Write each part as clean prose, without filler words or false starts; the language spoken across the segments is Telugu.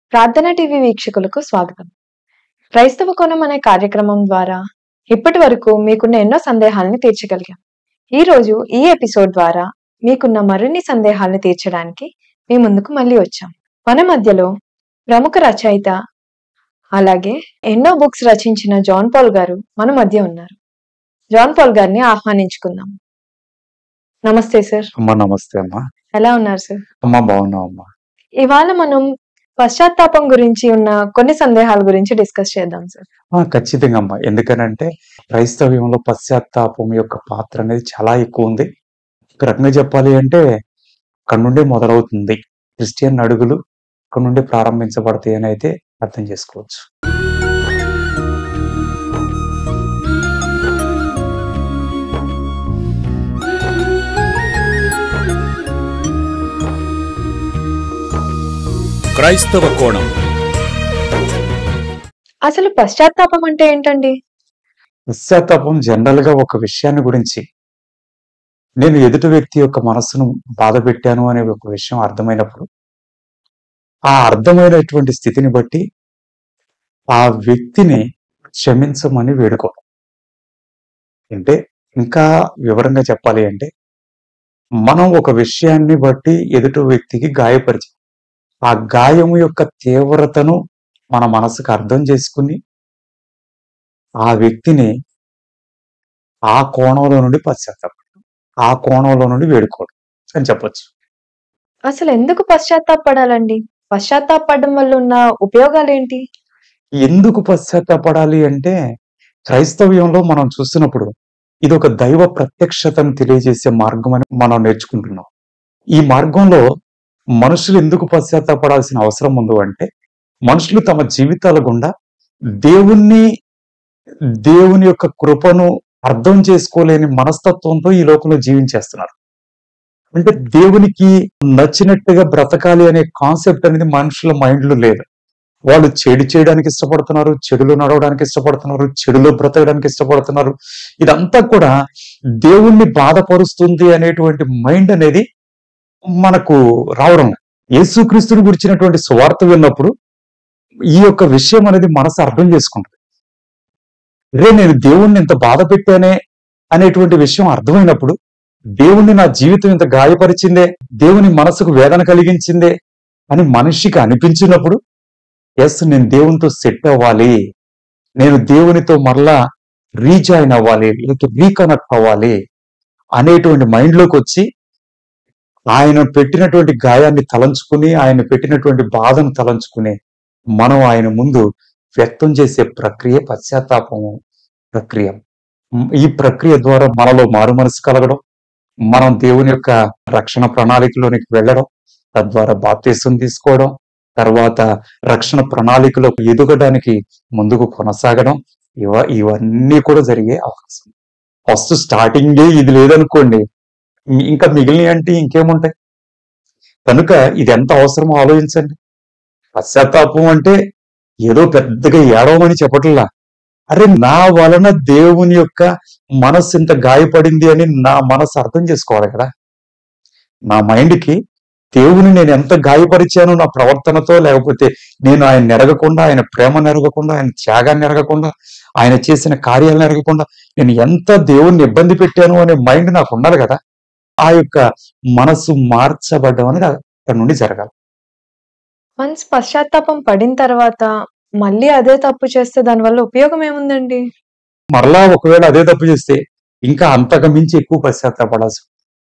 ప్రార్థన టీవీ వీక్షకులకు స్వాగతం. క్రైస్తవ కోణం అనే కార్యక్రమం ద్వారా ఇప్పటి వరకు మీకున్న ఎన్నో సందేహాలను తీర్చగలిగాం. ఈ రోజు ఈ ఎపిసోడ్ ద్వారా మీకున్న మరిన్ని సందేహాలను తీర్చడానికి మీ ముందుకు మళ్ళీ వచ్చాం. మన మధ్యలో ప్రముఖ రచయిత అలాగే ఎన్నో బుక్స్ రచించిన జాన్ పాల్ గారు మన మధ్య ఉన్నారు. జాన్ పాల్ గారిని ఆహ్వానించుకుందాం. నమస్తే సార్. అమ్మా నమస్తే అమ్మా. ఎలా ఉన్నారు సార్? అమ్మా బాగున్నావు అమ్మా. ఇవాళ మనం పశ్చాత్తాపం గురించి ఉన్న కొన్ని సందేహాల గురించి డిస్కస్ చేద్దాం సార్. ఖచ్చితంగా అమ్మా. ఎందుకనంటే క్రైస్తవ్యంలో పశ్చాత్తాపం యొక్క పాత్ర అనేది చాలా ఎక్కువ ఉంది. ఒక రకంగా చెప్పాలి అంటే అక్కడ నుండే మొదలవుతుంది. క్రిస్టియన్ అడుగులు అక్కడ నుండి ప్రారంభించబడతాయి అని అయితే అర్థం చేసుకోవచ్చు. క్రైస్తవ కోణం. అసలు పశ్చాత్తాపం అంటే ఏంటండి? పశ్చాత్తాపం జనరల్ గా ఒక విషయాన్ని గురించి, నేను ఎదుటి వ్యక్తి యొక్క మనస్సును బాధ పెట్టాను అనే ఒక విషయం అర్థమైనప్పుడు ఆ అర్థమైనటువంటి స్థితిని బట్టి ఆ వ్యక్తిని క్షమించమని వేడుకోవడం. అంటే ఇంకా వివరంగా చెప్పాలి అంటే మనం ఒక విషయాన్ని బట్టి ఎదుటి వ్యక్తికి గాయపరిచి ఆ గాయము యొక్క తీవ్రతను మన మనసుకు అర్థం చేసుకుని ఆ వ్యక్తిని ఆ కోణంలో నుండి పశ్చాత్తాపడడం, ఆ కోణంలో నుండి వేడుకోవడం అని చెప్పొచ్చు. అసలు ఎందుకు పశ్చాత్తాపడాలండి? పశ్చాత్తాపడడం వల్ల ఉన్న ఉపయోగాలు ఏంటి? ఎందుకు పశ్చాత్తాపడాలి అంటే క్రైస్తవ్యంలో మనం చూసినప్పుడు ఇది ఒక దైవ ప్రత్యక్షతను తెలియజేసే మార్గం అని మనం నేర్చుకుంటున్నాం. ఈ మార్గంలో మనుషులు ఎందుకు పశ్చాత్తాపడాల్సిన అవసరం ఉంది అంటే మనుషులు తమ జీవితాల గుండా దేవుని యొక్క కృపను అర్థం చేసుకోలేని మనస్తత్వంతో ఈ లోకంలో జీవించేస్తున్నారు. అంటే దేవునికి నచ్చినట్టుగా బ్రతకాలి అనే కాన్సెప్ట్ అనేది మనుషుల మైండ్లో లేదు. వాళ్ళు చెడు చేయడానికి ఇష్టపడుతున్నారు, చెడులో నడవడానికి ఇష్టపడుతున్నారు, చెడులో బ్రతకడానికి ఇష్టపడుతున్నారు. ఇదంతా కూడా దేవుణ్ణి బాధపరుస్తుంది అనేటువంటి మైండ్ అనేది మనకు రావడం. యేసుక్రీస్తుని గురించినటువంటి సువార్త విన్నప్పుడు ఈ యొక్క విషయం అనేది మనసు అర్థం చేసుకుంటుంది. నేను దేవుణ్ణి ఇంత బాధ పెట్టానే అనేటువంటి విషయం అర్థమైనప్పుడు, దేవుణ్ణి నా జీవితం ఇంత గాయపరిచిందే, దేవుని మనసుకు వేదన కలిగించిందే అని మనిషికి అనిపించినప్పుడు నేను దేవునితో సెట్ అవ్వాలి, నేను దేవునితో మరలా రీజాయిన్ అవ్వాలి, రీకనెక్ట్ అవ్వాలి అనేటువంటి మైండ్లోకి వచ్చి ఆయన పెట్టినటువంటి గాయాన్ని తలంచుకుని, ఆయన పెట్టినటువంటి బాధను తలంచుకుని మనం ఆయన ముందు వ్యక్తం చేసే ప్రక్రియ పశ్చాత్తాపము ప్రక్రియ. ఈ ప్రక్రియ ద్వారా మనలో మారు మనసు కలగడం, మనం దేవుని యొక్క రక్షణ ప్రణాళికలోనికి వెళ్ళడం, తద్వారా బాప్తిసం తీసుకోవడం, తర్వాత రక్షణ ప్రణాళికలో ఎదగడానికి ముందుకు కొనసాగడం, ఇవన్నీ కూడా జరిగే అవకాశం. ఫస్ట్ స్టార్టింగే ఇది లేదనుకోండి, ఇంకా మిగిలిన అంటే ఇంకేముంటాయి. కనుక ఇది ఎంత అవసరమో ఆలోచించండి. పశ్చాత్తాపం అంటే ఏదో పెద్దగా ఏడవమని చెప్పట్లా. నా వలన దేవుని యొక్క మనస్సు ఇంత గాయపడింది అని నా మనసు అర్థం చేసుకోవాలి కదా. నా మైండ్కి దేవుని నేను ఎంత గాయపరిచాను నా ప్రవర్తనతో, లేకపోతే నేను ఆయన నెరగకుండా, ఆయన ప్రేమ నెరగకుండా, ఆయన త్యాగాన్ని నెరగకుండా, ఆయన చేసిన కార్యాలను నెరగకుండా నేను ఎంత దేవుణ్ణి ఇబ్బంది పెట్టాను అనే మైండ్ నాకు ఉండాలి కదా. ఆ యొక్క మనసు మార్చబడ్డం అనేది అక్కడి నుండి జరగాలి. వన్స్ పశ్చాత్తాపం పడిన తర్వాత మళ్ళీ అదే తప్పు చేస్తే దానివల్ల ఉపయోగం ఏముందండి? మరలా ఒకవేళ అదే తప్పు చేస్తే ఇంకా అంతకు మించి ఎక్కువ పశ్చాత్తాపడాల్సి.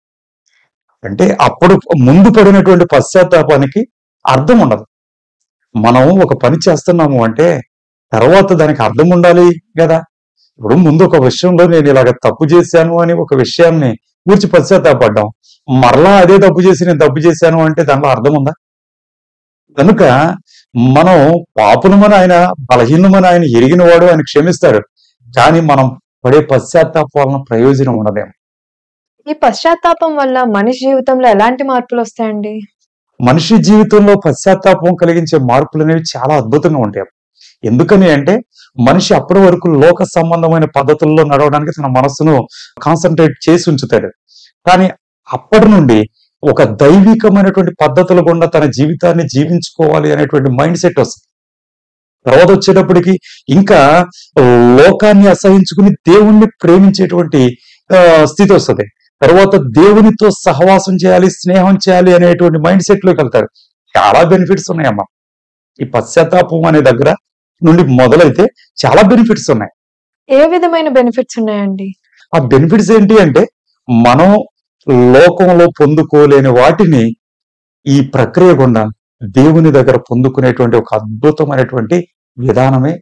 అంటే అప్పుడు ముందు పడినటువంటి పశ్చాత్తాపానికి అర్థం ఉండదు. మనం ఒక పని చేస్తున్నాము అంటే తర్వాత దానికి అర్థం ఉండాలి కదా. ఇప్పుడు ముందు ఒక విషయంలో నేను ఇలాగ తప్పు చేశాను అని ఒక విషయాన్ని గురించి పశ్చాత్తాపడ్డాం, మరలా అదే తప్పు చేసి నేను తప్పు చేశాను అంటే దానిలో అర్థం ఉందా? కనుక మనం పాపులమని ఆయన, బలహీనమని ఆయన ఎరిగిన వాడు, ఆయన క్షమిస్తాడు. కానీ మనం పడే పశ్చాత్తాపం వలన ప్రయోజనం ఉండదేమో. ఈ పశ్చాత్తాపం వల్ల మనిషి జీవితంలో ఎలాంటి మార్పులు వస్తాయండి? మనిషి జీవితంలో పశ్చాత్తాపం కలిగించే మార్పులు అనేవి చాలా అద్భుతంగా ఉంటాయి. ఎందుకని అంటే మనిషి అప్పటి వరకు లోక సంబంధమైన పద్ధతుల్లో నడవడానికి తన మనస్సును కాన్సన్ట్రేట్ చేసి ఉంచుతాడు. కానీ అప్పటి నుండి ఒక దైవికమైనటువంటి పద్ధతుల గుండా తన జీవితాన్ని జీవించుకోవాలి అనేటువంటి మైండ్ సెట్ వస్తుంది. తర్వాత వచ్చేటప్పటికి ఇంకా లోకాన్ని అసహించుకుని దేవుణ్ణి ప్రేమించేటువంటి స్థితి వస్తుంది. తర్వాత దేవునితో సహవాసం చేయాలి, స్నేహం చేయాలి అనేటువంటి మైండ్ సెట్ లోకి వెళ్తారు. చాలా బెనిఫిట్స్ ఉన్నాయమ్మా. ఈ పశ్చాత్తాపం అనే దగ్గర నుండి మొదలైతే చాలా బెనిఫిట్స్ ఉన్నాయి. ఏ విధమైన బెనిఫిట్స్ ఉన్నాయండి? ఆ బెనిఫిట్స్ ఏంటి అంటే, మనం లోకంలో పొందుకోలేని వాటిని ఈ ప్రక్రియ గుండా దేవుని దగ్గర పొందుకునేటువంటి ఒక అద్భుతమైనటువంటి విధానమే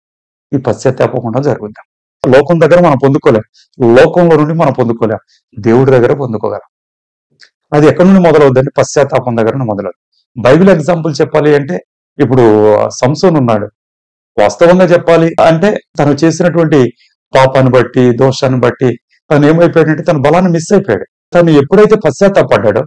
ఈ పశ్చాత్తాపం గుండా జరుగుతుంది. లోకం దగ్గర మనం పొందుకోలేం, లోకంలో నుండి మనం పొందుకోలేం, దేవుడి దగ్గర పొందుకోగలం. అది ఎక్కడి నుండి మొదలవుద్దంటే పశ్చాత్తాపం దగ్గర నుండి మొదలవుతుంది. బైబిల్ ఎగ్జాంపుల్ చెప్పాలి అంటే, ఇప్పుడు సంసోన్ ఉన్నాడు. వాస్తవంగా చెప్పాలి అంటే తను చేసినటువంటి పాపాన్ని బట్టి, దోషాన్ని బట్టి తను ఏమైపోయాడంటే తన బలాన్ని మిస్ అయిపోయాడు. తను ఎప్పుడైతే పశ్చాత్తాపడ్డాడో,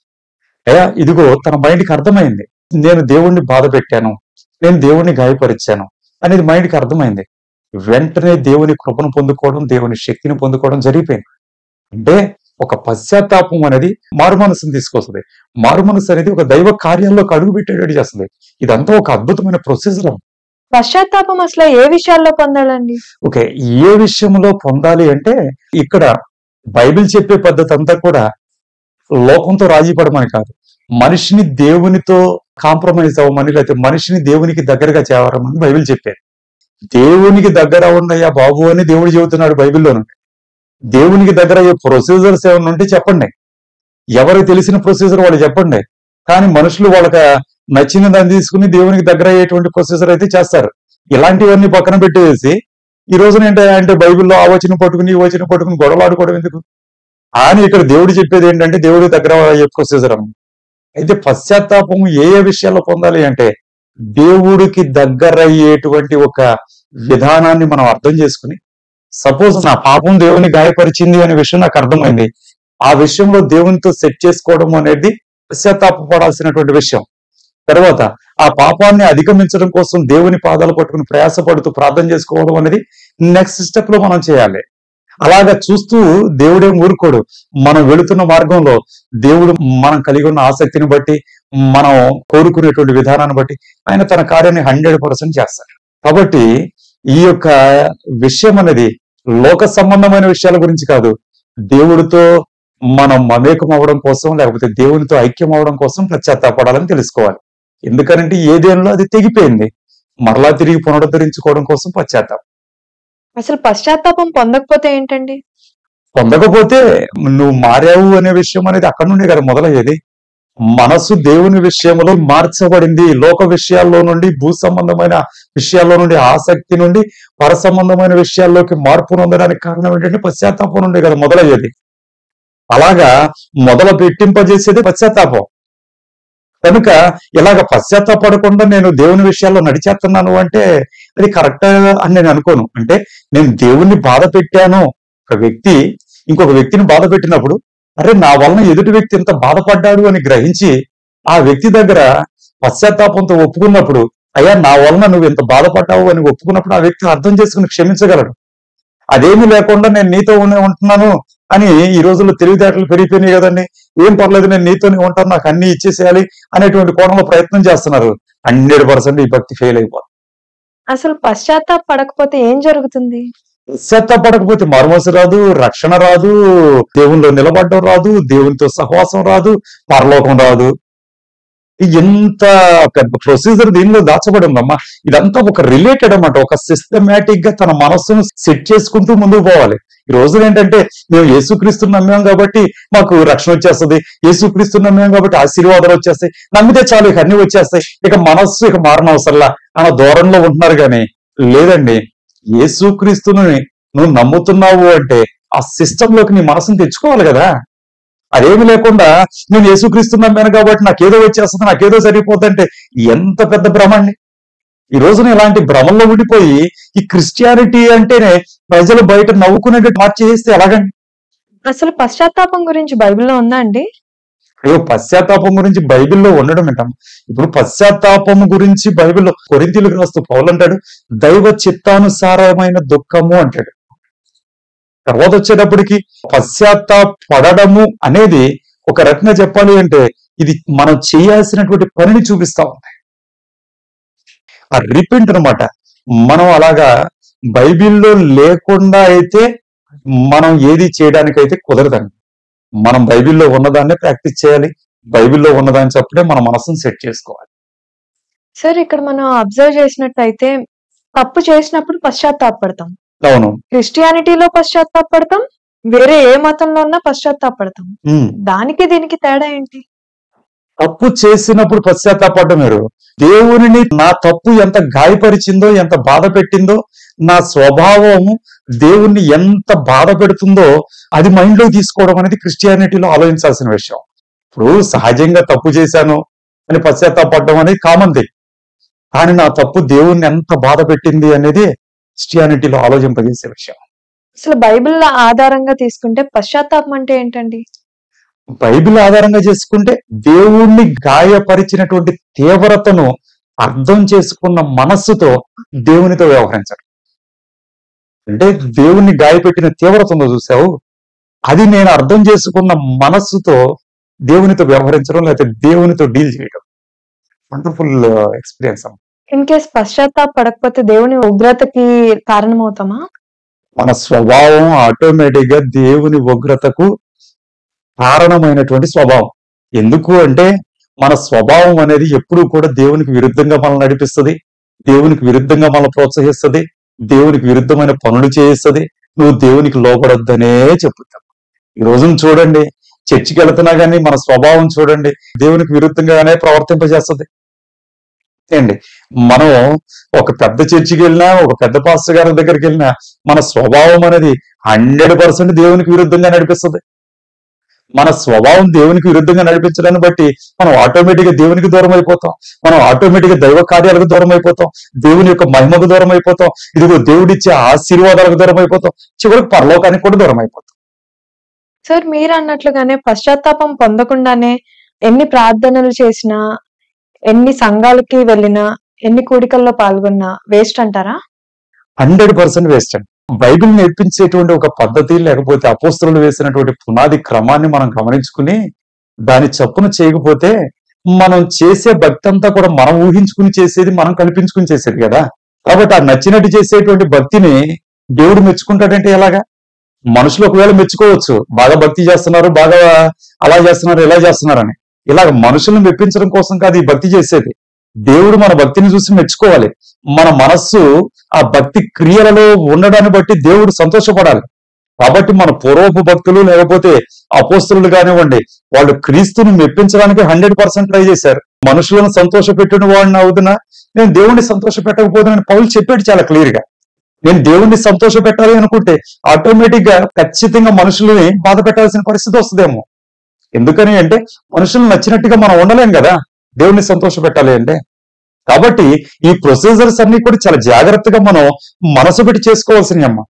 అయ్యా ఇదిగో తన మైండ్కి అర్థమైంది, నేను దేవుణ్ణి బాధ పెట్టాను, నేను దేవుణ్ణి గాయపరిచాను అనేది మైండ్కి అర్థమైంది. వెంటనే దేవుని కృపను పొందుకోవడం, దేవుని శక్తిని పొందుకోవడం జరిగిపోయింది. అంటే ఒక పశ్చాత్తాపం అనేది మారు మనసుని తీసుకొస్తుంది. మారు మనసు అనేది ఒక దైవ కార్యాల్లోకి అడుగు పెట్టేటట్టు చేస్తుంది. ఇదంతా ఒక అద్భుతమైన ప్రొసీజర్. పశ్చాత్తాపం అసలు ఏ విషయాల్లో పొందాలండి? ఓకే, ఏ విషయంలో పొందాలి అంటే, ఇక్కడ బైబిల్ చెప్పే పద్ధతి అంతా కూడా లోకంతో రాజీ పడమని కాదు, మనిషిని దేవునితో కాంప్రమైజ్ అవ్వమని, లేకపోతే మనిషిని దేవునికి దగ్గరగా చేరమని బైబిల్ చెప్పేది. దేవునికి దగ్గర ఉండయ్యా బాబు అని దేవుడు చెబుతున్నాడు బైబిల్లో నుండి. దేవునికి దగ్గర అయ్యే ప్రొసీజర్స్ ఏమైనా ఉంటే చెప్పండి, ఎవరికి తెలిసిన ప్రొసీజర్ వాళ్ళు చెప్పండి. కానీ మనుషులు వాళ్ళకి నచ్చిన దాన్ని తీసుకుని దేవునికి దగ్గర అయ్యేటువంటి ప్రొసీజర్ అయితే చేస్తారు. ఇలాంటివన్నీ పక్కన పెట్టేసి ఈ రోజున ఏంటంటే బైబిల్లో ఆ వచనం పట్టుకుని ఈ వచనం పట్టుకుని గొడవలాడుకోవడం ఎందుకు అని ఇక్కడ దేవుడు చెప్పేది ఏంటంటే దేవుడి దగ్గర అయ్యే ప్రొసీజర్ అమ్మ. అయితే పశ్చాత్తాపం ఏ ఏ విషయాల్లో పొందాలి అంటే, దేవుడికి దగ్గర అయ్యేటువంటి ఒక విధానాన్ని మనం అర్థం చేసుకుని, సపోజ్ నా పాపం దేవుని గాయపరిచింది అనే విషయం నాకు అర్థమైంది, ఆ విషయంలో దేవునితో సెట్ చేసుకోవడం అనేది పశ్చాత్తాపడాల్సినటువంటి విషయం. తర్వాత ఆ పాపాన్ని అధిగమించడం కోసం దేవుని పాదాలు పట్టుకుని ప్రయాసపడుతూ ప్రార్థన చేసుకోవడం అనేది నెక్స్ట్ స్టెప్ లో మనం చేయాలి. అలాగా చూస్తూ దేవుడేం ఊరుకోడు. మనం వెళుతున్న మార్గంలో దేవుడు మనం కలిగి ఉన్న ఆసక్తిని బట్టి, మనం కోరుకునేటువంటి విధానాన్ని బట్టి ఆయన తన కార్యాన్ని 100% చేస్తారు. కాబట్టి ఈ యొక్క విషయం అనేది లోక సంబంధమైన విషయాల గురించి కాదు, దేవుడితో మనం మమేకం అవడం కోసం, లేకపోతే దేవునితో ఐక్యం అవడం కోసం పశ్చాత్తాపడాలని తెలుసుకోవాలి. ఎందుకనంటే ఏదేనో అది తెగిపోయింది, మరలా తిరిగి పునరుద్ధరించుకోవడం కోసం పశ్చాత్తాపం. అసలు పశ్చాత్తాపం పొందకపోతే ఏంటండి? పొందకపోతే నువ్వు మారావు అనే విషయం అనేది అక్కడ నుండి కదా మొదలయ్యేది. మనసు దేవుని విషయంలో మార్చబడింది. లోక విషయాల్లో నుండి, భూ సంబంధమైన విషయాల్లో నుండి, ఆసక్తి నుండి పర సంబంధమైన విషయాల్లోకి మార్పు పొందడానికి కారణం ఏంటంటే పశ్చాత్తాపం నుండి కదా మొదలయ్యేది. అలాగా మొదలు పెట్టింపజేసేది పశ్చాత్తాపం. కనుక ఇలాగ పశ్చాత్తాపడకుండా నేను దేవుని విషయాల్లో నడిచేస్తున్నాను అంటే అది కరెక్ట్ అని నేను అనుకోను. అంటే నేను దేవుణ్ణి బాధ పెట్టాను, ఒక వ్యక్తి ఇంకొక వ్యక్తిని బాధ పెట్టినప్పుడు, అరే నా వలన ఎదుటి వ్యక్తి ఎంత బాధపడ్డాడు అని గ్రహించి ఆ వ్యక్తి దగ్గర పశ్చాత్తాపంతో ఒప్పుకున్నప్పుడు, అయ్యా నా వలన నువ్వు ఎంత బాధపడ్డావు అని ఒప్పుకున్నప్పుడు ఆ వ్యక్తి అర్థం చేసుకుని క్షమించగలడు. అదేమీ లేకుండా నేను నీతో ఉంటున్నాను అని ఈ రోజుల్లో తెలివితేటలు పెరిగిపోయినాయి కదండి, ఏం పర్లేదు నేను నీతోనే ఉంటాను, నాకు అన్ని ఇచ్చేసేయాలి అనేటువంటి కోణంలో ప్రయత్నం చేస్తున్నారు. 100% ఈ భక్తి ఫెయిల్ అయిపోతుంది. అసలు పశ్చాత్తాపడకపోతే ఏం జరుగుతుంది? పశ్చాత్తాపడకపోతే మారుమనసు రాదు, రక్షణ రాదు, దేవునిలో నిలబడడం రాదు, దేవునితో సహవాసం రాదు, పరలోకం రాదు. ఎంత పెద్ద ప్రొసీజర్ దీనిలో దాచబడి ఉందమ్మా. ఇదంతా ఒక రిలేటెడ్ అన్నమాట. ఒక సిస్టమేటిక్ గా తన మనస్సును సెట్ చేసుకుంటూ ముందుకు పోవాలి. ఈ రోజున ఏంటంటే మేము యేసుక్రీస్తుని నమ్మాం కాబట్టి మాకు రక్షణ వచ్చేస్తుంది, యేసుక్రీస్తుని నమ్మాం కాబట్టి ఆశీర్వాదాలు వచ్చేస్తాయి, నమ్మితే చాలు ఇక అన్ని వచ్చేస్తాయి, ఇక మనస్సు ఇక మారనవసరంలా అన్న ధోరణిలో ఉంటున్నారు. కానీ లేదండి, యేసుక్రీస్తుని నువ్వు నమ్ముతున్నావు అంటే ఆ సిస్టమ్ లోకి నీ మనసును తెచ్చుకోవాలి కదా. అదేమి లేకుండా నేను యేసుక్రీస్తుని నమ్మాను కాబట్టి నాకేదో వచ్చేస్తుంది, నాకేదో సరిపోతుంది అంటే ఎంత పెద్ద భ్రమ అండి. ఈ రోజున ఇలాంటి భ్రమంలో ఉండిపోయి ఈ క్రిస్టియానిటీ అంటేనే ప్రజలు బయట నవ్వుకునేటట్టు మార్చేస్తే ఎలాగండి? అసలు పశ్చాత్తాపం గురించి బైబిల్లో ఉందా అండి? అయ్యో, పశ్చాత్తాపం గురించి బైబిల్లో ఉండడం ఏంటమ్మా. ఇప్పుడు పశ్చాత్తాపం గురించి బైబిల్లో కొరింథీయులకు రాస్తూ పౌలు అంటాడు, దైవ చిత్తానుసారమైన దుఃఖము అంటాడు. తర్వాత వచ్చేటప్పటికి పశ్చాత్తాపడము అనేది ఒక రకంగా చెప్పాలి అంటే ఇది మనం చేయాల్సినటువంటి పనిని చూపిస్తా ఉంది. ఆ రిపెంట్ అన్నమాట. మనం అలాగా బైబిల్లో లేకుండా అయితే మనం ఏది చేయడానికైతే కుదరదండి. మనం బైబిల్లో ఉన్నదాన్నే ప్రాక్టీస్ చేయాలి. బైబిల్లో ఉన్నదాన్ని చప్పుడే మన మనసును సెట్ చేసుకోవాలి. సార్ ఇక్కడ మనం అబ్జర్వ్ చేసినట్టయితే తప్పు చేసినప్పుడు పశ్చాత్తాపడతాం. అవును. క్రిస్టియానిటీలో పశ్చాత్తాపడతాం. వేరే ఏ మతంలో ఉన్నా పశ్చాత్తాపడతాం. ఉమ్. దానికి దీనికి తేడా ఏంటి? తప్పు చేసినప్పుడు పశ్చాత్తాపడడం వేరు. దేవునిని నా తప్పు ఎంత గాయపరిచిందో, ఎంత బాధ పెట్టిందో, నా స్వభావం దేవుణ్ణి ఎంత బాధ పెడుతుందో అది మైండ్ లో తీసుకోవడం అనేది క్రిస్టియానిటీలో ఆలోచించాల్సిన విషయం. ఇప్పుడు సహజంగా తప్పు చేశాను అని పశ్చాత్తాపడడం అనేది కామన్ థింగ్. కానీ నా తప్పు దేవుణ్ణి ఎంత బాధ పెట్టింది అనేది క్రిస్టియానిటీలో ఆలోచింపజేసే విషయం. అసలు బైబిల్ ఆధారంగా తీసుకుంటే పశ్చాత్తాపం అంటే ఏంటండి? బైబిల్ ఆధారంగా చేసుకుంటే దేవుణ్ణి గాయపరిచినటువంటి తీవ్రతను అర్థం చేసుకున్న మనస్సుతో దేవునితో వ్యవహరించడం. అంటే దేవుణ్ణి గాయపెట్టిన తీవ్రత ఉందో చూసావు, అది నేను అర్థం చేసుకున్న మనస్సుతో దేవునితో వ్యవహరించడం, లేకపోతే దేవునితో డీల్ చేయడం. వండర్ఫుల్ ఎక్స్పీరియన్స్ అమ్మ. ఇన్ కేస్ పశ్చాత్తాపడకపోతే దేవుని ఉగ్రతకి కారణమవుతామా? మన స్వభావం ఆటోమేటిక్ గా దేవుని ఉగ్రతకు కారణమైనటువంటి స్వభావం. ఎందుకు అంటే మన స్వభావం అనేది ఎప్పుడూ కూడా దేవునికి విరుద్ధంగా మనల్ని నడిపిస్తుంది, దేవునికి విరుద్ధంగా మనల్ని ప్రోత్సహిస్తుంది, దేవునికి విరుద్ధమైన పనులు చేయిస్తుంది. నువ్వు దేవునికి లోపడొద్దనే చెప్పుతావు. ఈ రోజున చూడండి, చర్చికి వెళ్తున్నా కానీ మన స్వభావం చూడండి దేవునికి విరుద్ధంగానే ప్రవర్తింపజేస్తుంది అండి. మనం ఒక పెద్ద చర్చికి వెళ్ళినా, ఒక పెద్ద పాస్టర్ గారి దగ్గరికి వెళ్ళినా మన స్వభావం అనేది 100% దేవునికి విరుద్ధంగా నడిపిస్తుంది. మన స్వభావం దేవునికి విరుద్ధంగా నడిపించడాన్ని బట్టి మనం ఆటోమేటిక్ గా దేవునికి దూరం అయిపోతాం. మనం ఆటోమేటిక్ గా దైవ కార్యాలకు దూరం అయిపోతాం. దేవుని యొక్క మహిమకు దూరం అయిపోతాం. ఇదిగో దేవుడిచ్చే ఆశీర్వాదాలకు దూరం అయిపోతాం. చివరికి పరలోకానికి కూడా దూరం అయిపోతాం. సార్ మీరు అన్నట్లుగానే పశ్చాత్తాపం పొందకుండానే ఎన్ని ప్రార్థనలు చేసినా, ఎన్ని సంఘాలకి వెళ్ళినా, ఎన్ని కూడికల్లో పాల్గొన్నా వేస్ట్ అంటారా? 100% వేస్ట్ అండి. బైబిల్ నేర్పించేటువంటి ఒక పద్ధతి, లేకపోతే అపోస్తలులు వేసినటువంటి పునాది క్రమాన్ని మనం గమనించుకుని దాని చప్పున చేయకపోతే మనం చేసే భక్తి అంతా కూడా మనం ఊహించుకుని చేసేది, మనం కల్పించుకుని చేసేది కదా. కాబట్టి ఆ నచ్చినట్టు చేసేటువంటి భక్తిని దేవుడు మెచ్చుకుంటాడంటే ఎలాగా? మనుషులు ఒకవేళ మెచ్చుకోవచ్చు, బాగా భక్తి చేస్తున్నారు, బాగా అలా చేస్తున్నారు, ఇలా చేస్తున్నారని. ఇలాగ మనుషులను మెప్పించడం కోసం కాదు ఈ భక్తి చేసేది. దేవుడు మన భక్తిని చూసి మెచ్చుకోవాలి. మన మనస్సు ఆ భక్తి క్రియలలో ఉండడాన్ని బట్టి దేవుడు సంతోషపడాలి. కాబట్టి మన పూర్వపు భక్తులు లేకపోతే అపోస్తలులు కానివ్వండి, వాళ్ళు క్రీస్తుని మెప్పించడానికి 100% ట్రై చేశారు. మనుషులను సంతోష పెట్టిన వాడిని అవుతున్నా, నేను దేవుణ్ణి సంతోష పెట్టకపోతున్నాను పౌలు చెప్పాడు చాలా క్లియర్ గా. నేను దేవుణ్ణి సంతోష పెట్టాలి అనుకుంటే ఆటోమేటిక్ గా ఖచ్చితంగా మనుషులని బాధ పెట్టాల్సిన పరిస్థితి వస్తుందేమో. ఎందుకని అంటే మనుషులు నచ్చినట్టుగా మనం ఉండలేం కదా దేవుణ్ణి సంతోష పెట్టాలి అంటే. కాబట్టి ఈ ప్రొసీజర్స్ అన్ని కూడా చాలా జాగ్రత్తగా మనం మనసు పెట్టి చేసుకోవాల్సినవి అమ్మ.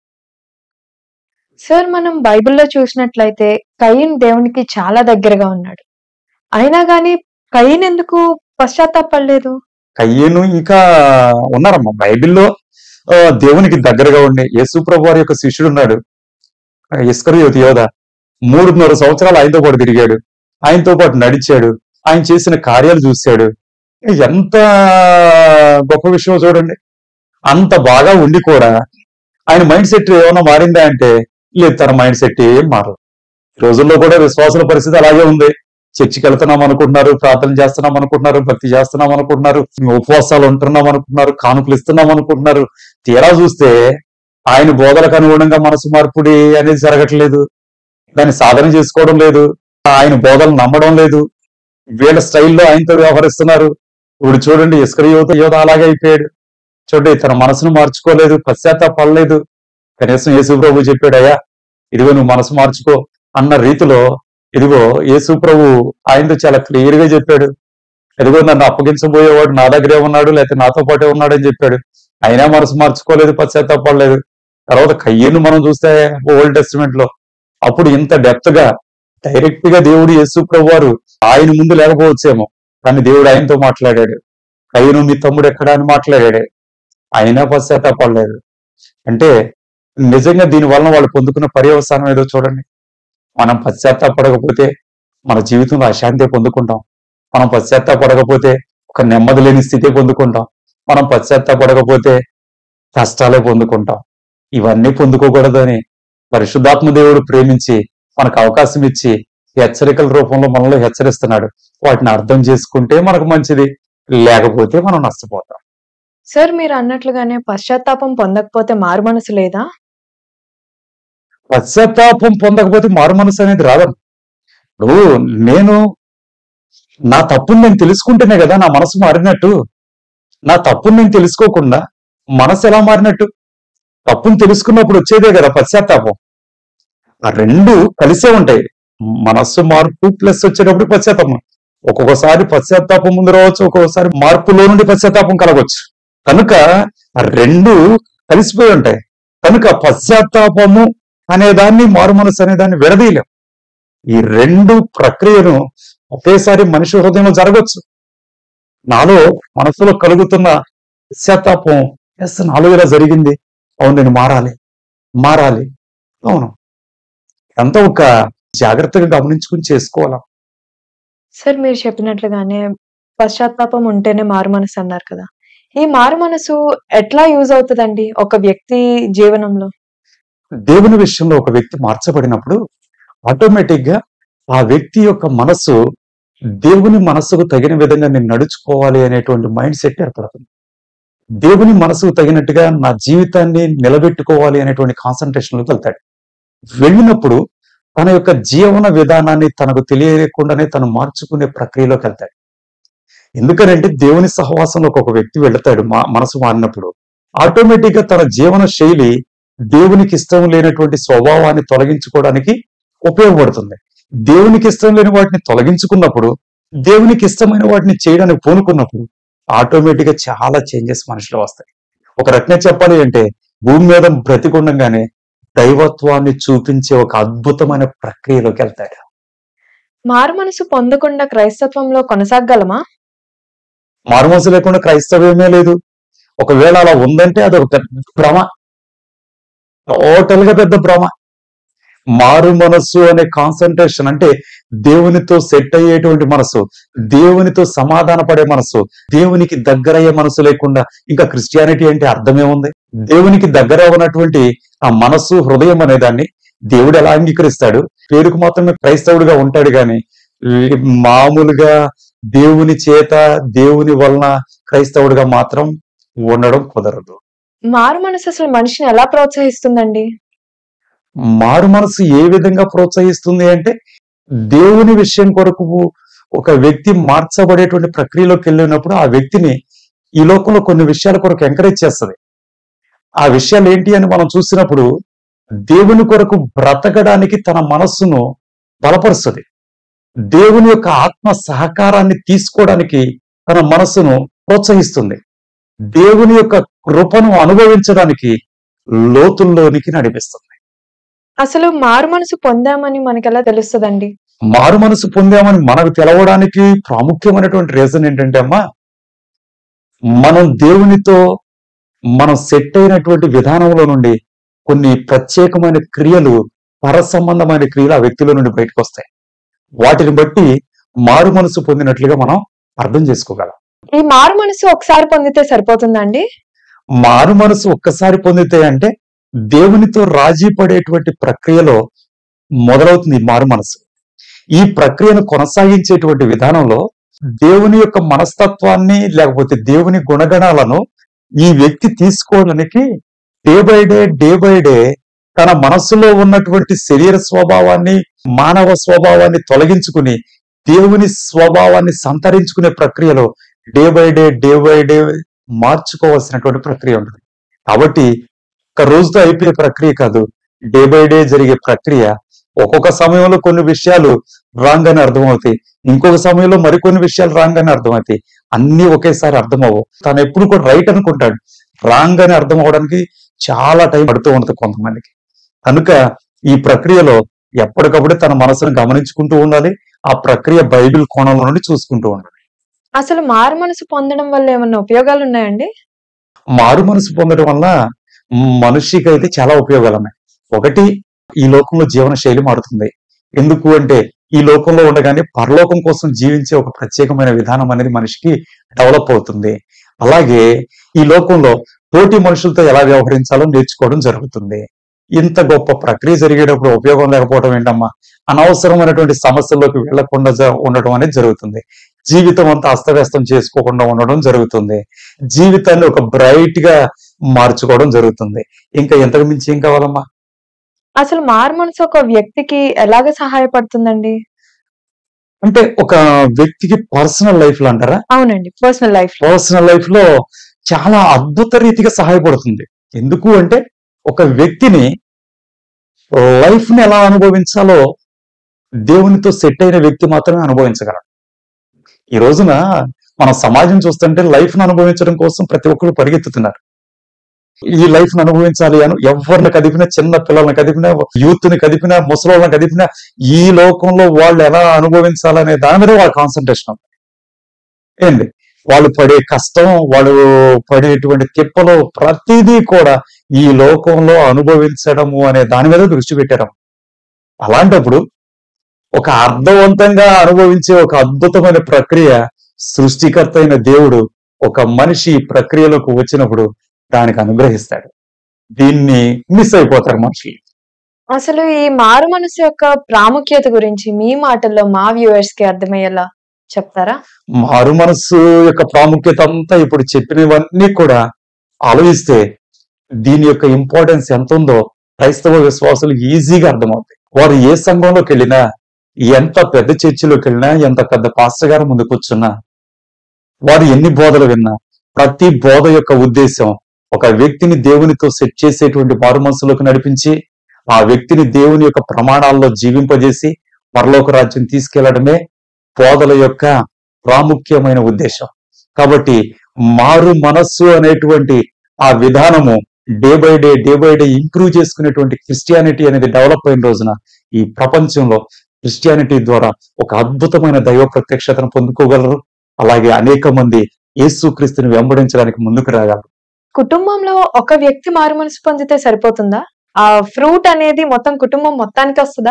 సార్ మనం బైబిల్లో చూసినట్లయితే కయీన్ దేవునికి చాలా దగ్గరగా ఉన్నాడు. అయినా గాని కయీన్ ఎందుకు పశ్చాత్తాపడలేదు? కయ్యేను ఇంకా ఉన్నారమ్మా బైబిల్లో. దేవునికి దగ్గరగా ఉండే యేసు ప్రభు వారి యొక్క శిష్యుడు ఉన్నాడు, ఇస్కరియోతు యోధ. 3.5 సంవత్సరాలు ఆయనతో పాటు తిరిగాడు, ఆయనతో పాటు నడిచాడు, ఆయన చేసిన కార్యాలు చూశాడు. ఎంత గొప్ప విషయం చూడండి. అంత బాగా ఉండి కూడా ఆయన మైండ్ సెట్ ఏమైనా మారిందా అంటే లేదు, తన మైండ్ సెట్ ఏం మారదు. ఈ రోజుల్లో కూడా విశ్వాసుల పరిస్థితి అలాగే ఉంది. చర్చికి వెళ్తున్నాం అనుకుంటున్నారు, ప్రార్థన చేస్తున్నాం అనుకుంటున్నారు, భక్తి చేస్తున్నాం అనుకుంటున్నారు, ఉపవాసాలు ఉంటున్నాం అనుకుంటున్నారు, కానుకలు ఇస్తున్నాం అనుకుంటున్నారు. తీరా చూస్తే ఆయన బోధలకు అనుగుణంగా మనసు మార్పుడి అనేది జరగట్లేదు, దాన్ని సాధన చేసుకోవడం లేదు, ఆయన బోధలు నమ్మడం లేదు, వీళ్ళ స్టైల్లో ఆయనతో వ్యవహరిస్తున్నారు. ఇప్పుడు చూడండి ఇస్కరియోతు యోధ అలాగే అయిపోయాడు. చూడండి తన మనసును మార్చుకోలేదు, పశ్చాత్తాపడలేదు. కనీసం యేసు ప్రభు చెప్పాడు, అయ్యా ఇదిగో నువ్వు మనసు మార్చుకో అన్న రీతిలో ఇదిగో యేసు ప్రభు ఆయనతో చాలా క్లియర్ గా చెప్పాడు. ఇదిగో నన్ను అప్పగించబోయేవాడు నా దగ్గరే ఉన్నాడు, లేకపోతే నాతో పాటే ఉన్నాడు అని చెప్పాడు. అయినా మనసు మార్చుకోలేదు, పశ్చాత్తాపడలేదు. తర్వాత కయ్యేను మనం చూస్తే ఓల్డ్ టెస్టిమెంట్ లో అప్పుడు ఇంత డెప్త్ గా డైరెక్ట్ గా దేవుడు యేసు ప్రభు వారు ఆయన ముందు లేకపోవచ్చేమో, కానీ దేవుడు ఆయనతో మాట్లాడాడు. కయ్యేను నీ తమ్ముడు ఎక్కడా అని మాట్లాడాడు, అయినా పశ్చాత్తాపడలేదు. అంటే నిజంగా దీని వలన వాళ్ళు పొందుకున్న పర్యవసానం ఏదో చూడండి. మనం పశ్చాత్తాపడకపోతే మన జీవితంలో అశాంతి పొందుకుంటాం. మనం పశ్చాత్తాపడకపోతే ఒక నెమ్మది లేని స్థితి పొందుకుంటాం. మనం పశ్చాత్తాపడకపోతే కష్టాలే పొందుకుంటాం. ఇవన్నీ పొందుకోకూడదని పరిశుద్ధాత్మ దేవుడు ప్రేమించి మనకు అవకాశం ఇచ్చి హెచ్చరికల రూపంలో మనలో హెచ్చరిస్తున్నాడు. వాటిని అర్థం చేసుకుంటే మనకు మంచిది, లేకపోతే మనం నష్టపోతాం. సార్ మీరు అన్నట్లుగానే పశ్చాత్తాపం పొందకపోతే మారు మనసు లేదా? పశ్చాత్తాపం పొందకపోతే మారు మనసు అనేది రాదు. ఇప్పుడు నేను నా తప్పుని నేను తెలుసుకుంటేనే కదా నా మనసు మారినట్టు. నా తప్పుని నేను తెలుసుకోకుండా మనసు ఎలా మారినట్టు? తప్పుని తెలుసుకున్నప్పుడు వచ్చేదే కదా పశ్చాత్తాపం. ఆ రెండు కలిసే ఉంటాయి. మనస్సు మార్పు ప్లస్ వచ్చేటప్పుడు పశ్చాత్తాపం. ఒక్కొక్కసారి పశ్చాత్తాపం ముందు రావచ్చు, ఒక్కొక్కసారి మార్పులో నుండి పశ్చాత్తాపం కలగవచ్చు. కనుక ఆ రెండు కలిసిపోయి ఉంటాయి. కనుక పశ్చాత్తాపము అనేదాన్ని మారు మనసు అనేదాన్ని విడదీయలేం. ఈ రెండు ప్రక్రియను ఒకేసారి మనిషి హృదయంలో జరగవచ్చు. నాలో మనసులో కలుగుతున్న పశ్చాత్తాపం, ఎస్ నాలో ఇలా జరిగింది, అవును నేను మారాలి. అవును, అంతా ఒక జాగ్రత్తగా గమనించుకుని చేసుకోవాలా. సార్ మీరు చెప్పినట్లుగానే పశ్చాత్తాపం ఉంటేనే మారు మనసు అన్నారు కదా. ఈ మారు మనసు ఎట్లా యూజ్ అవుతుందండి ఒక వ్యక్తి జీవనంలో? దేవుని విషయంలో ఒక వ్యక్తి మార్చబడినప్పుడు ఆటోమేటిక్ గా ఆ వ్యక్తి యొక్క మనస్సు దేవుని మనస్సుకు తగిన విధంగా నేను నడుచుకోవాలి అనేటువంటి మైండ్ సెట్ ఏర్పడుతుంది. దేవుని మనసుకు తగినట్టుగా నా జీవితాన్ని నిలబెట్టుకోవాలి అనేటువంటి కాన్సన్ట్రేషన్లోకి వెళ్తాడు. వెళ్ళినప్పుడు తన యొక్క జీవన విధానాన్ని తనకు తెలియకుండానే తను మార్చుకునే ప్రక్రియలోకి వెళ్తాడు. ఎందుకనంటే దేవుని సహవాసంలో ఒక వ్యక్తి వెళతాడు మనసు మారినప్పుడు ఆటోమేటిక్ గా తన జీవన శైలి దేవునికి ఇష్టం లేనటువంటి స్వభావాన్ని తొలగించుకోవడానికి ఉపయోగపడుతుంది. దేవునికి ఇష్టం లేని వాటిని తొలగించుకున్నప్పుడు, దేవునికి ఇష్టమైన వాటిని చేయడానికి పూనుకున్నప్పుడు ఆటోమేటిక్ గా చాలా చేంజెస్ మనిషిలో వస్తాయి. ఒక రకంగా చెప్పాలి అంటే భూమి మీద బ్రతికుండగానే దైవత్వాన్ని చూపించే ఒక అద్భుతమైన ప్రక్రియలోకి వెళ్తాడు. మారు మనసు పొందకుండా క్రైస్తత్వంలో కొనసాగలమా? మారుమనసు లేకుండా క్రైస్తవ్యమే లేదు. ఒకవేళ అలా ఉందంటే అదొక పెద్ద భ్రమ, టోటల్ గా పెద్ద భ్రమ. మారు మనస్సు అనే కాన్సన్ట్రేషన్ అంటే దేవునితో సెట్ అయ్యేటువంటి మనసు, దేవునితో సమాధాన పడే మనసు, దేవునికి దగ్గరయ్యే మనసు లేకుండా ఇంకా క్రిస్టియానిటీ అంటే అర్థమే ఉంది? దేవునికి దగ్గర ఉన్నటువంటి ఆ మనస్సు, హృదయం అనేదాన్ని దేవుడు ఎలా అంగీకరిస్తాడు? పేరుకు మాత్రమే క్రైస్తవుడిగా ఉంటాడు గాని మామూలుగా దేవుని చేత, దేవుని వలన క్రైస్తవుడిగా మాత్రం ఉండడం కుదరదు. మారు మనసు అసలు మనిషిని ఎలా ప్రోత్సహిస్తుందండి? మారు మనసు ఏ విధంగా ప్రోత్సహిస్తుంది అంటే దేవుని విషయం కొరకు ఒక వ్యక్తి మార్చబడేటువంటి ప్రక్రియలోకి వెళ్ళినప్పుడు ఆ వ్యక్తిని ఈ లోకంలో కొన్ని విషయాల కొరకు ఎంకరేజ్ చేస్తుంది. ఆ విషయాలు ఏంటి అని మనం చూసినప్పుడు దేవుని కొరకు బ్రతకడానికి తన మనస్సును బలపరుస్తుంది. దేవుని యొక్క ఆత్మ సహకారాన్ని తీసుకోవడానికి తన మనస్సును ప్రోత్సహిస్తుంది. దేవుని యొక్క కృపను అనుభవించడానికి లోతుల్లోనికి నడిపిస్తుంది. అసలు మారు మనసు పొందామని మనకెలా తెలుస్తుందండి? మారు మనసు పొందామని మనకు తెలవడానికి ప్రాముఖ్యమైనటువంటి రీజన్ ఏంటంటే అమ్మా, మనం దేవునితో మనం సెట్ అయినటువంటి విధానంలో నుండి కొన్ని ప్రత్యేకమైన క్రియలు, పర సంబంధమైన క్రియలు ఆ వ్యక్తిలో నుండి బయటకు వస్తాయి. వాటిని బట్టి మారు మనసు పొందినట్లుగా మనం అర్థం చేసుకోగలం. ఈ మారు మనసు ఒకసారి పొందితే సరిపోతుందండి? మారు మనసు ఒక్కసారి పొందితే అంటే దేవునితో రాజీ పడేటువంటి ప్రక్రియలో మొదలవుతుంది మారు మనసు. ఈ ప్రక్రియను కొనసాగించేటువంటి విధానంలో దేవుని యొక్క మనస్తత్వాన్ని లేకపోతే దేవుని గుణగణాలను ఈ వ్యక్తి తీసుకోవడానికి డే బై డే తన మనస్సులో ఉన్నటువంటి శరీర స్వభావాన్ని, మానవ స్వభావాన్ని తొలగించుకుని దేవుని స్వభావాన్ని సంతరించుకునే ప్రక్రియలో డే బై డే మార్చుకోవాల్సినటువంటి ప్రక్రియ ఉంటుంది. కాబట్టి ఒక రోజుతో అయిపోయే ప్రక్రియ కాదు, డే బై డే జరిగే ప్రక్రియ. ఒక్కొక్క సమయంలో కొన్ని విషయాలు రాంగ్ అని అర్థమవుతాయి, ఇంకొక సమయంలో మరికొన్ని విషయాలు రాంగ్ అని అర్థమవుతాయి. అన్ని ఒకేసారి అర్థమవు. తను ఎప్పుడు కూడా రైట్ అనుకుంటాడు, రాంగ్ అని అర్థం అవడానికి చాలా టైం పడుతూ ఉంటుంది కొంతమందికి. కనుక ఈ ప్రక్రియలో ఎప్పటికప్పుడు తన మనసును గమనించుకుంటూ ఉండాలి. ఆ ప్రక్రియ బైబిల్ కోణంలో నుండి చూసుకుంటూ ఉండాలి. అసలు మారు మనసు పొందడం వల్ల ఏమన్నా ఉపయోగాలు ఉన్నాయండి? మారు మనసు పొందడం వల్ల మనిషికి అయితే చాలా ఉపయోగాలు ఉన్నాయి. ఒకటి, ఈ లోకంలో జీవన శైలి మారుతుంది. ఎందుకు అంటే ఈ లోకంలో ఉండగానే పరలోకం కోసం జీవించే ఒక ప్రత్యేకమైన విధానం అనేది మనిషికి డెవలప్ అవుతుంది. అలాగే ఈ లోకంలో తోటి మనుషులతో ఎలా వ్యవహరించాలో నేర్చుకోవడం జరుగుతుంది. ఇంత గొప్ప ప్రక్రియ జరిగేటప్పుడు ఉపయోగం లేకపోవడం ఏంటమ్మా? అనవసరమైనటువంటి సమస్యల్లోకి వెళ్లకుండా ఉండడం అనేది జరుగుతుంది. జీవితం అంతా అస్తవ్యస్తం చేసుకోకుండా ఉండడం జరుగుతుంది. జీవితాన్ని ఒక బ్రైట్ గా మార్చుకోవడం జరుగుతుంది. ఇంకా ఎంతకు మించి ఏం కావాలమ్మా? అసలు మారుమనసు ఒక వ్యక్తికి ఎలాగ సహాయపడుతుందండి? అంటే ఒక వ్యక్తికి పర్సనల్ లైఫ్ లో అంటారా? అవునండి, పర్సనల్ లైఫ్. పర్సనల్ లైఫ్ లో చాలా అద్భుత రీతిగా సహాయపడుతుంది. ఎందుకు అంటే ఒక వ్యక్తిని లైఫ్ ని ఎలా అనుభవించాలో దేవునితో సెట్ అయిన వ్యక్తి మాత్రమే అనుభవించగలడు. ఈ రోజున మన సమాజం చూస్తుంటే లైఫ్ ను అనుభవించడం కోసం ప్రతి ఒక్కరు పరిగెత్తుతున్నారు. ఈ లైఫ్ ను అనుభవించాలి అని ఎవరిని కదిపినా, చిన్న పిల్లల్ని కదిపినా, యూత్ ని కదిపినా, ముసలోళ్ళని కదిపినా ఈ లోకంలో వాళ్ళు ఎలా అనుభవించాలనే దాని మీద వాళ్ళ కాన్సన్ట్రేషన్ ఉంది. ఏంది వాళ్ళు పడే కష్టం, వాళ్ళు పడేటువంటి తిప్పలు ప్రతిదీ కూడా ఈ లోకంలో అనుభవించడము అనే దాని మీద దృష్టి పెట్టారు. అలాంటప్పుడు ఒక అర్థవంతంగా అనుభవించే ఒక అద్భుతమైన ప్రక్రియ సృష్టికర్త అయిన దేవుడు ఒక మనిషి ఈ ప్రక్రియలోకి వచ్చినప్పుడు దానికి అనుగ్రహిస్తాడు. దీన్ని మిస్ అయిపోతారు మనుషులు. అసలు ఈ మారు మనసు యొక్క ప్రాముఖ్యత గురించి మీ మాటల్లో మా వ్యూవర్స్ కి అర్థమయ్యేలా చెప్తారా? మారు మనస్సు యొక్క ప్రాముఖ్యత అంతా ఇప్పుడు చెప్పినవన్నీ కూడా ఆలోచిస్తే దీని యొక్క ఇంపార్టెన్స్ ఎంత ఉందో క్రైస్తవ విశ్వాసులు ఈజీగా అర్థమవుతాయి. వారు ఏ సంఘంలోకి వెళ్ళినా, ఎంత పెద్ద చర్చిలోకి వెళ్ళినా, ఎంత పెద్ద పాస్టర్ గారు ముందు కూర్చున్నా, వారు ఎన్ని బోధలు విన్నా, ప్రతి బోధ యొక్క ఉద్దేశం ఒక వ్యక్తిని దేవునితో సెట్ చేసేటువంటి మారు మనసులోకి నడిపించి ఆ వ్యక్తిని దేవుని యొక్క ప్రమాణాల్లో జీవింపజేసి పరలోక రాజ్యం తీసుకెళ్లడమే బోధల యొక్క ప్రాముఖ్యమైన ఉద్దేశం. కాబట్టి మారు మనస్సు అనేటువంటి ఆ విధానము డే బై డే ఇంప్రూవ్ చేసుకునేటువంటి క్రిస్టియానిటీ అనేది డెవలప్ అయిన రోజున ఈ ప్రపంచంలో క్రిస్టియానిటీ ద్వారా ఒక అద్భుతమైన దైవ ప్రత్యక్షతను పొందుకోగలరు. అలాగే అనేక మంది యేసుక్రీస్తుని వెంబడించడానికి ముందుకు రాగలరు. కుటుంబంలో ఒక వ్యక్తి మారు మనసు పొందితే సరిపోతుందా? ఆ ఫ్రూట్ అనేది మొత్తం కుటుంబం మొత్తానికి వస్తుందా?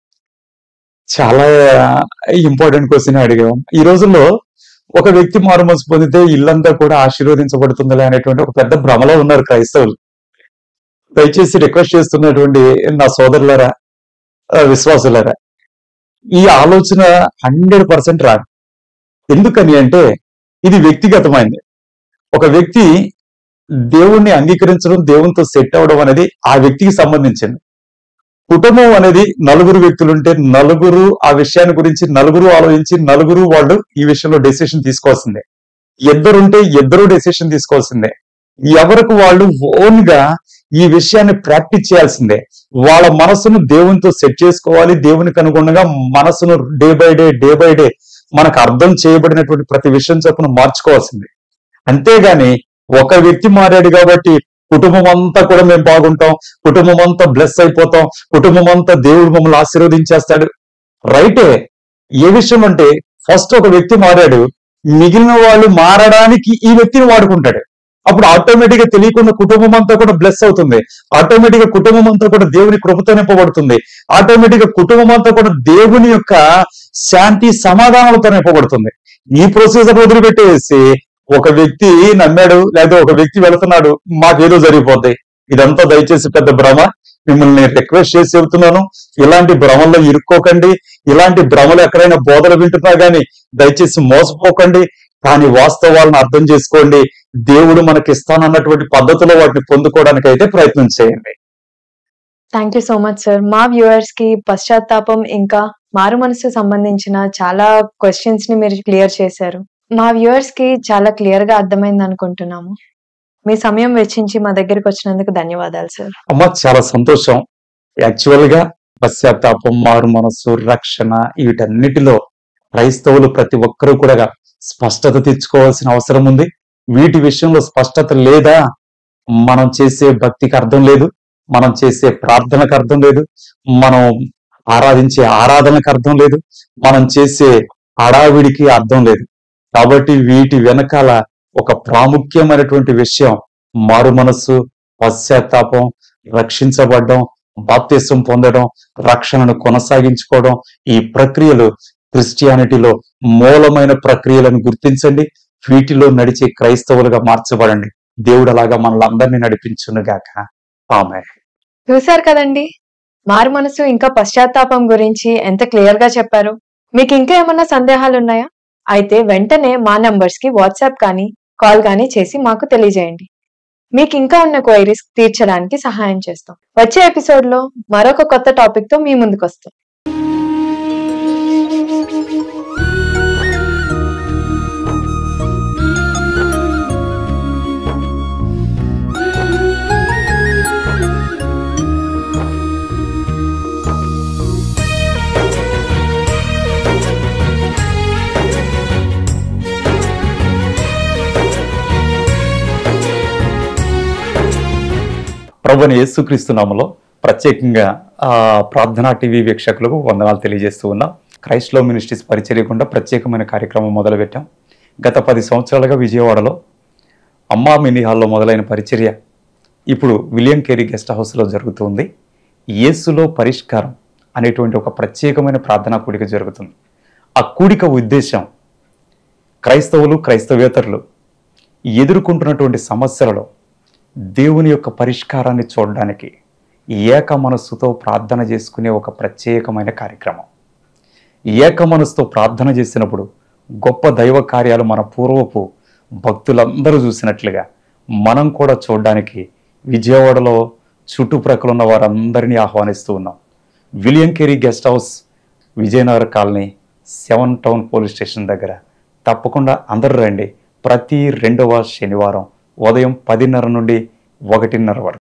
చాలా ఇంపార్టెంట్ క్వశ్చన్ అడిగాం. ఈ రోజుల్లో ఒక వ్యక్తి మారు మనసు పొందితే ఇల్లంతా కూడా ఆశీర్వదించబడుతుందిలే అనేటువంటి ఒక పెద్ద భ్రమలో ఉన్నారు క్రైస్తవులు. దయచేసి రిక్వెస్ట్ చేస్తున్నటువంటి నా సోదరులారా, విశ్వాసులారా, ఈ ఆలోచన 100% రాదు. ఎందుకని అంటే ఇది వ్యక్తిగతమైంది. ఒక వ్యక్తి దేవుణ్ణి అంగీకరించడం, దేవునితో సెట్ అవ్వడం అనేది ఆ వ్యక్తికి సంబంధించింది. కుటుంబం అనేది నలుగురు వ్యక్తులుంటే నలుగురు ఆ విషయాన్ని గురించి నలుగురు ఆలోచించి నలుగురు వాళ్ళు ఈ విషయంలో డెసిషన్ తీసుకోవాల్సిందే. ఇద్దరుంటే ఇద్దరు డెసిషన్ తీసుకోవాల్సిందే. ఎవరికి వాళ్ళు ఓన్ గా ఈ విషయాన్ని ప్రాక్టీస్ చేయాల్సిందే. వాళ్ళ మనసును దేవునితో సెట్ చేసుకోవాలి. దేవునికి అనుగుణంగా మనసును డే బై డే మనకు అర్థం చేయబడినటువంటి ప్రతి విషయం చొప్పున మార్చుకోవాల్సిందే. అంతేగాని ఒక వ్యక్తి మారాడు కాబట్టి కుటుంబం అంతా కూడా మేము బాగుంటాం, కుటుంబం అంతా బ్లెస్ అయిపోతాం, కుటుంబం అంతా దేవుడు మమ్మల్ని ఆశీర్వదించేస్తాడు. రైటే. ఏ విషయం అంటే ఫస్ట్ ఒక వ్యక్తి మారాడు, మిగిలిన వాళ్ళు మారడానికి ఈ వ్యక్తిని వాడుకుంటాడు. అప్పుడు ఆటోమేటిక్ గా తెలియకుండా కుటుంబం అంతా కూడా బ్లెస్ అవుతుంది. ఆటోమేటిక్ గా కుటుంబం అంతా కూడా దేవుని కృపతో నింపబడుతుంది. ఆటోమేటిక్ గా కుటుంబం అంతా కూడా దేవుని యొక్క శాంతి సమాధానాలతో నింపబడుతుంది. ఈ ప్రొసీజర్ వదిలిపెట్టేసి ఒక వ్యక్తి నమ్మాడు, లేదా ఒక వ్యక్తి వెళుతున్నాడు, మాకేదో జరిగిపోద్ది. ఇదంతా దయచేసి పెద్ద భ్రమ. మిమ్మల్ని రిక్వెస్ట్ చేసి చెబుతున్నాను, ఇలాంటి భ్రమల్లో ఇరుక్కోకండి. ఇలాంటి భ్రమలు ఎక్కడైనా బోధలు వింటున్నా గానీ దయచేసి మోసపోకండి. కానీ వాస్తవాలను అర్థం చేసుకోండి. దేవుడు మనకి ఇస్తానన్నటువంటి పద్ధతిలో వాటిని పొందుకోవడానికి అయితే ప్రయత్నం చేయండి. Thank you so much sir. మా వ్యూవర్స్ కి పశ్చాత్తాపం ఇంకా మారు మనసు సంబంధించిన చాలా క్వశ్చన్స్ ని మీరు క్లియర్ చేశారు. మా వ్యూవర్స్ కి చాలా క్లియర్ గా అర్థమైంది అనుకుంటున్నాము. మీ సమయం వెచ్చించి మా దగ్గరికి వచ్చినందుకు ధన్యవాదాలు సార్. అమ్మ, చాలా సంతోషం. యాక్చువల్ గా పశ్చాత్తాపం, మారు మనస్సు, రక్షణ వీటన్నిటిలో క్రైస్తవులు ప్రతి ఒక్కరూ కూడా స్పష్టత తెచ్చుకోవాల్సిన అవసరం ఉంది. వీటి విషయంలో స్పష్టత లేదా మనం చేసే భక్తికి అర్థం లేదు, మనం చేసే ప్రార్థనకు అర్థం లేదు, మనం ఆరాధించే ఆరాధనకు అర్థం లేదు, మనం చేసే హడావిడికి అర్థం లేదు. కాబట్టి వీటి వెనకాల ఒక ప్రాముఖ్యమైనటువంటి విషయం మారు మనస్సు, పశ్చాత్తాపం, రక్షించబడ్డం, బాప్తిసం పొందడం, రక్షణను కొనసాగించుకోవడం, ఈ ప్రక్రియలు క్రిస్టియానిటీలో మూలమైన ప్రక్రియలను గుర్తించండి. వీటిలో నడిచే క్రైస్తవులుగా మార్చబడండి. దేవుడు అలాగా మనలందరినీ నడిపించునుగాక. ఆమేన్. చూశారు కదండి, మారు మనసు ఇంకా పశ్చాత్తాపం గురించి ఎంత క్లియర్ గా చెప్పారు. మీకు ఇంకా ఏమన్నా సందేహాలు ఉన్నాయా? అయితే వెంటనే మా నంబర్స్ కి వాట్సాప్ కానీ కాల్ కానీ చేసి మాకు తెలియజేయండి. మీకు ఇంకా ఉన్న క్వైరీస్ తీర్చడానికి సహాయం చేస్తాం. వచ్చే ఎపిసోడ్ లో మరొక కొత్త టాపిక్ తో మీ ముందుకు వస్తాం. ప్రభువైన యేసుక్రీస్తు నామములో ప్రత్యేకంగా ప్రార్థనా టీవీ వీక్షకులకు వందనాలు తెలియజేస్తూ ఉన్నాం. క్రైస్ట్ లవ్ మినిస్ట్రీస్ పరిచర్య గుండా ప్రత్యేకమైన కార్యక్రమం మొదలుపెట్టాం. గత 10 సంవత్సరాలుగా విజయవాడలో అమ్మా మినీ హాల్లో మొదలైన పరిచర్య ఇప్పుడు విలియం కేరీ గెస్ట్ హౌస్లో జరుగుతుంది. యేసులో పరిష్కారం అనేటువంటి ఒక ప్రత్యేకమైన ప్రార్థనా కూడిక జరుగుతుంది. ఆ కూడిక ఉద్దేశం క్రైస్తవులు, క్రైస్తవేతరులు ఎదుర్కొంటున్నటువంటి సమస్యలలో దేవుని యొక్క పరిష్కారాన్ని చూడడానికి ఏక మనస్సుతో ప్రార్థన చేసుకునే ఒక ప్రత్యేకమైన కార్యక్రమం. ఏక మనస్సుతో ప్రార్థన చేసినప్పుడు గొప్ప దైవ కార్యాలు మన పూర్వపు భక్తులందరూ చూసినట్లుగా మనం కూడా చూడడానికి విజయవాడలో చుట్టుప్రక్కల ఉన్న వారందరినీ ఆహ్వానిస్తూ ఉన్నాం. William Carey guest house, Vijayanagar colony, 7 town police station దగ్గర. తప్పకుండా అందరూ రండి. ప్రతి 2వ శనివారం ఉదయం 10:30 నుండి 1:30 వరకు.